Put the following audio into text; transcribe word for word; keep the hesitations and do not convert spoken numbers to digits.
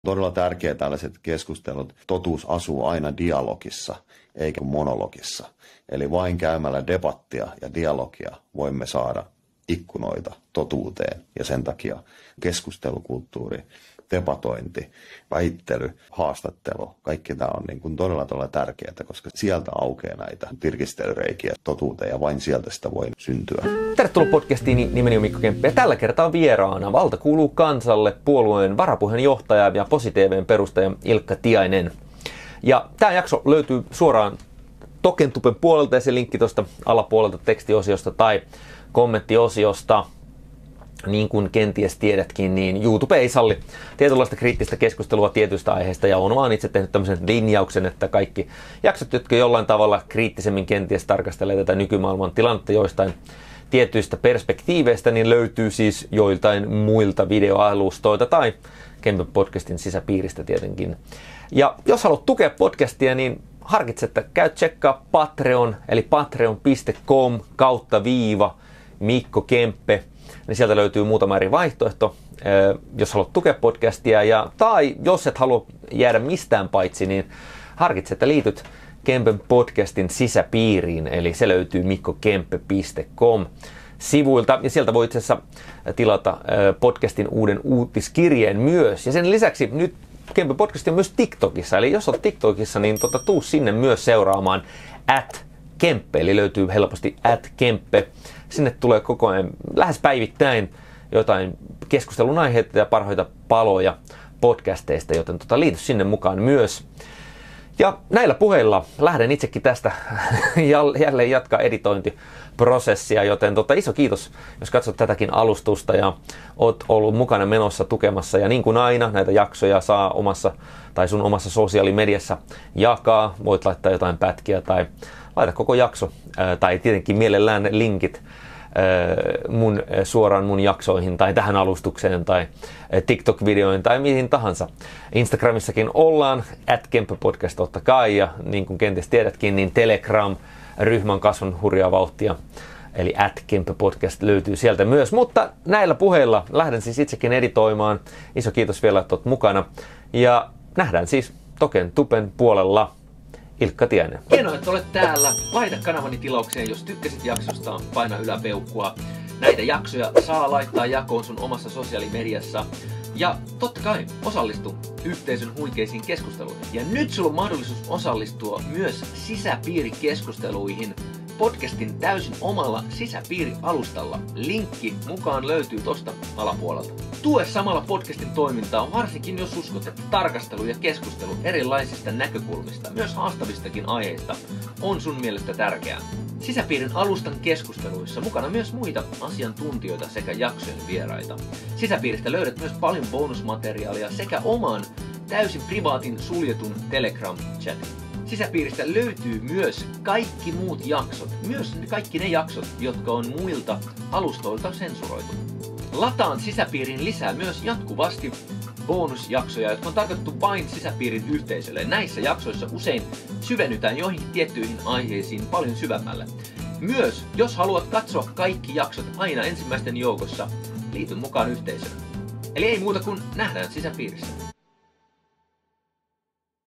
Todella tärkeää tällaiset keskustelut. Totuus asuu aina dialogissa, eikä monologissa. Eli vain käymällä debattia ja dialogia voimme saada ikkunoita totuuteen. Ja sen takia keskustelukulttuuri, debatointi, väittely, haastattelu, kaikki tämä on niin kuin todella, todella tärkeää, koska sieltä aukeaa näitä tirkistelyreikiä totuuteen ja vain sieltä sitä voi syntyä. Tervetuloa podcastiin, nimeni on Mikko Kemppi ja tällä kertaa vieraana Valta kuuluu kansalle -puolueen varapuheenjohtaja ja PosiTV:n perustaja Ilkka Tiainen. Ja tämä jakso löytyy suoraan Tokentupen puolelta ja se linkki tuosta alapuolelta tekstiosiosta tai kommenttiosiosta. Niin kuin kenties tiedätkin, niin YouTube ei salli tietynlaista kriittistä keskustelua tietyistä aiheista ja on vaan itse tehnyt tämmöisen linjauksen, että kaikki jaksot, jotka jollain tavalla kriittisemmin kenties tarkastelee tätä nykymaailman tilannetta joistain tietyistä perspektiiveistä, niin löytyy siis joiltain muilta videoalustoilta tai Kempen podcastin sisäpiiristä tietenkin. Ja jos haluat tukea podcastia, niin harkitse, että käy tsekkaa Patreon, eli patreon piste com kautta viiva Mikko Kemppe. Niin sieltä löytyy muutama eri vaihtoehto, jos haluat tukea podcastia. Ja, tai jos et halua jäädä mistään paitsi, niin harkitse, että liityt Kempen podcastin sisäpiiriin. Eli se löytyy mikkokemppe piste com sivuilta. Ja sieltä voi itse asiassa tilata podcastin uuden uutiskirjeen myös. Ja sen lisäksi nyt Kempen podcast on myös TikTokissa. Eli jos olet TikTokissa, niin tota, tuu sinne myös seuraamaan at Kemppe. Eli löytyy helposti at Kemppe. Sinne tulee koko ajan lähes päivittäin jotain keskustelun aiheita ja parhaita paloja podcasteista, joten tota, liity sinne mukaan myös. Ja näillä puheilla lähden itsekin tästä jälleen jatkaa editointiprosessia, joten tota, iso kiitos, jos katsot tätäkin alustusta ja oot ollut mukana menossa tukemassa. Ja niin kuin aina, näitä jaksoja saa omassa tai sun omassa sosiaalimediassa jakaa. Voit laittaa jotain pätkiä tai laita koko jakso, tai tietenkin mielellään linkit mun, suoraan mun jaksoihin tai tähän alustukseen tai TikTok-videoihin tai mihin tahansa. Instagramissakin ollaan, at kemppepodcast totta kai, ja niin kuin kenties tiedätkin, niin Telegram-ryhmän kasvun hurjaa vauhtia, eli at kemppepodcast löytyy sieltä myös. Mutta näillä puheilla lähden siis itsekin editoimaan. Iso kiitos vielä, että oot mukana, ja nähdään siis Tokentupen puolella. Ilkka Tiainen. Hienoa, että olet täällä. Laita kanavani tilaukseen, jos tykkäsit jaksosta, paina yläpeukkua. Näitä jaksoja saa laittaa jakoon sun omassa sosiaalimediassa. Ja totta kai osallistu yhteisön huikeisiin keskusteluihin. Ja nyt sulla on mahdollisuus osallistua myös sisäpiirikeskusteluihin podcastin täysin omalla sisäpiirialustalla. Linkki mukaan löytyy tosta alapuolelta. Tue samalla podcastin toimintaa, varsinkin jos uskot, että tarkastelu ja keskustelu erilaisista näkökulmista, myös haastavistakin aiheista, on sun mielestä tärkeää. Sisäpiirin alustan keskusteluissa mukana myös muita asiantuntijoita sekä jaksojen vieraita. Sisäpiiristä löydät myös paljon bonusmateriaalia sekä oman täysin privaatin suljetun Telegram-chatin. Sisäpiiristä löytyy myös kaikki muut jaksot, myös kaikki ne jaksot, jotka on muilta alustoilta sensuroitu. Lataan sisäpiirin lisää myös jatkuvasti bonusjaksoja, jotka on tarkoitettu vain sisäpiirin yhteisölle. Näissä jaksoissa usein syvennytään joihinkin tiettyihin aiheisiin paljon syvemmälle. Myös, jos haluat katsoa kaikki jaksot aina ensimmäisten joukossa, liity mukaan yhteisöön. Eli ei muuta kuin nähdään sisäpiirissä.